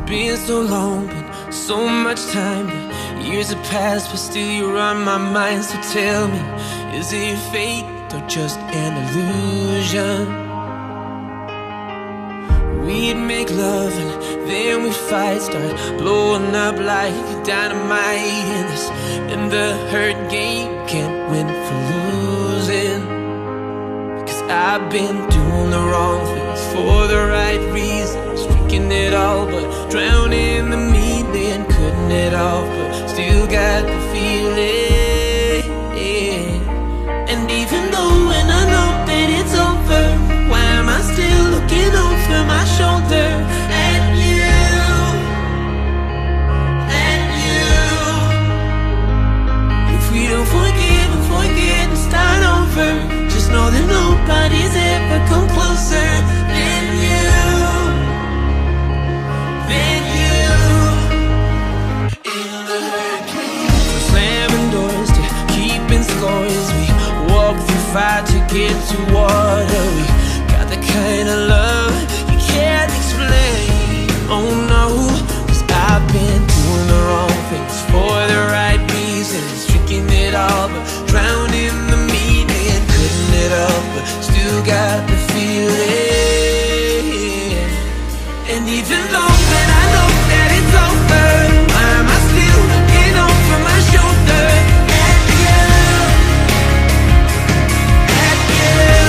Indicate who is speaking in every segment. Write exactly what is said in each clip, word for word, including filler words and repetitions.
Speaker 1: been so long, been so much time, but years have passed, but still you're on my mind. So tell me, is it fate or just an illusion? We'd make love and then we'd fight, start blowing up like dynamite. And this, in the hurt game, can't win for losing. Cause I've been doing the wrong things for the right reasons, drinking it all but drowning in the meaning, cutting it off but still got the feeling. And even though when I know that it's over, why am I still looking over my shoulder at you, at you? If we don't forgive and forget and start over, just know that nobody's ever come closer than you, than you. In the hurricane, from slamming doors to keeping scores, we walk through fire to get to water. We got the kind of love you can't explain. Oh no, cause I've been doing the wrong things for the right reasons, drinking it all but drowning in the meaning, cutting it up but still got the feeling. And even though when I know that it's over, why am I still looking over my shoulder at you, at you?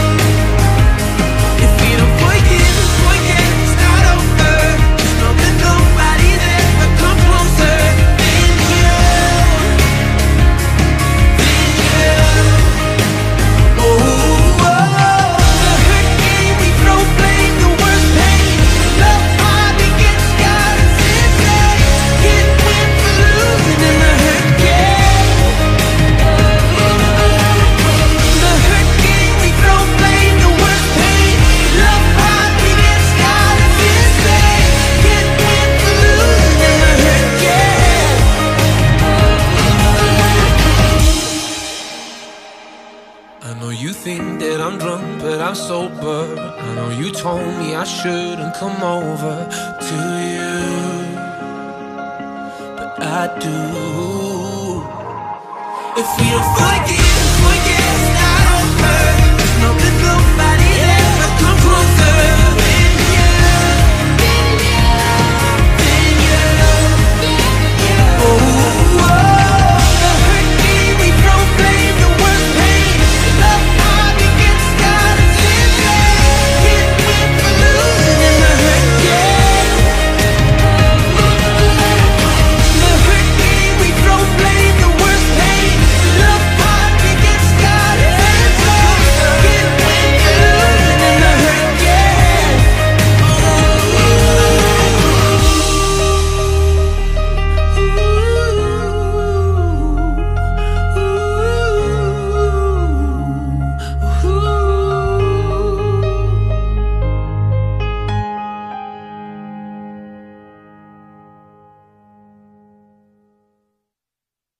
Speaker 1: If we don't forgive and forget and start over, just know that nobody's ever come closer than you, than you. Oh, oh, the hurt game, we throw blame, the worst pain. Love hard, we get scarred and sensei. Can't win for losing in the hurt game. The hurt game, we throw blame, the worst pain. Love hard, we get scarred and sensei. Can't win for losing in the hurt game. I know you think that I'm drunk, but I'm sober. I know you told me I shouldn't come over to you, but I do. If we don't forgive